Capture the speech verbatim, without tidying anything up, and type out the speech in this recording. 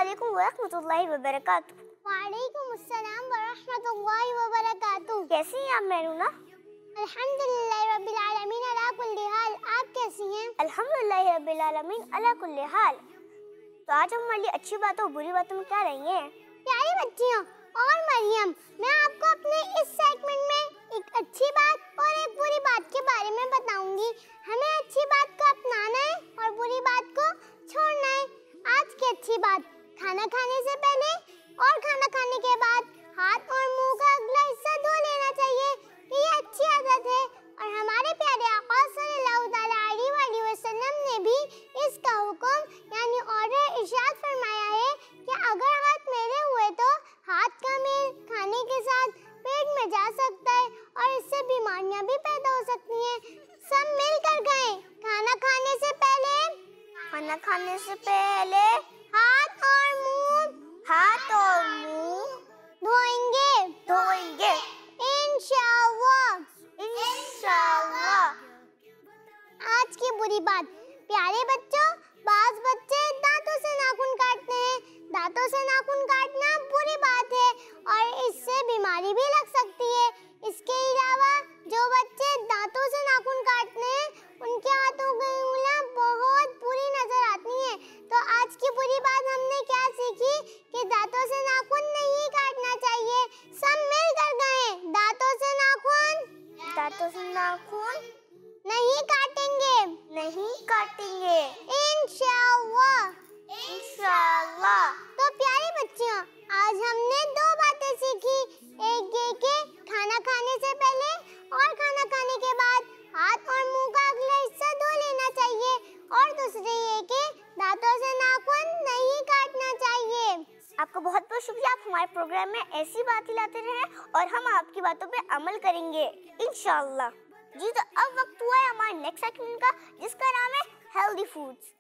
अस्सलामुअलैकुम वरहमतुल्लाहि वबरकातुहू। वालेकुम अस्सलाम वरहमतुल्लाहि वबरकातुहू। कैसी हैं आप मैनूना? अल्हम्दुलिल्लाह रब्बिल आलमीन अला कुल्ली हाल। आप कैसी हैं? अल्हम्दुलिल्लाह रब्बिल आलमीन अला कुल्ली हाल। तो आज हम हमारी अच्छी बातों और बुरी बातों में क्या रहेंगे? प्यारी बच्चियों और मरियम, मैं आपको अपने इस सेगमेंट में एक अच्छी बात और एक बुरी बात के बारे में बताऊंगी। हमें अच्छी बात को अपनाना है और बुरी बात को छोड़ना है। आज की अच्छी बात, खाना खाने से पहले और खाना खाने के बाद हाथ और मुंह का अगला हिस्सा धो लेना चाहिए। ये अच्छी आदत है और हमारे प्यारे आका सल्लल्लाहु अलैहि वसल्लम ने भी इसका हुक्म यानी ऑर्डर इरशाद फरमाया है कि अगर हाथ मेले हुए तो हाथ का मेल खाने के साथ पेट में जा सकता है और इससे बीमारियां भी पैदा हो सकती हैं। सब मिलकर गए, खाना खाने से पहले खाना खाने से पहले हाथ और मुंह हाथ और मुंह धोएंगे धोएंगे इंशाअल्लाह इंशाअल्लाह। आज की बुरी बात, प्यारे बच्चों, बाज बच्चे दांतों से नाखून काटते हैं। दांतों से नाखून काटना बुरी बात है और इससे बीमारी भी लग सकती है। इसके अलावा जो बच्चे दांतों से नाखून काटते हैं उनके हाथों की उंगलियां बहुत बुरी नजर आती हैं। तो आज की बुरी बात हमने क्या सीखी कि दांतों से नाखून नहीं काटना चाहिए। सब मिलकर गए, दांतों से नाखून दांतों से नाखून नहीं काटेंगे नहीं काटेंगे इंशाअल्लाह इंशाअल्लाह। तो प्यारी बच्चियों, आज हमने दो बातें सीखी। एक ये कि खाना खाने से पहले और खाना खाने के बाद हाथ और मुंह का अगला हिस्सा धो लेना चाहिए और दूसरी ये कि दांतों से नाखून नहीं काटना चाहिए। आपका बहुत बहुत शुक्रिया। आप हमारे प्रोग्राम में ऐसी बातें लाते रहें और हम आपकी बातों पे अमल करेंगे इंशाअल्लाह। जी तो अब वक्त हुआ है हमारे नेक्स्ट सेगमेंट का, जिसका नाम है हेल्दी फूड्स।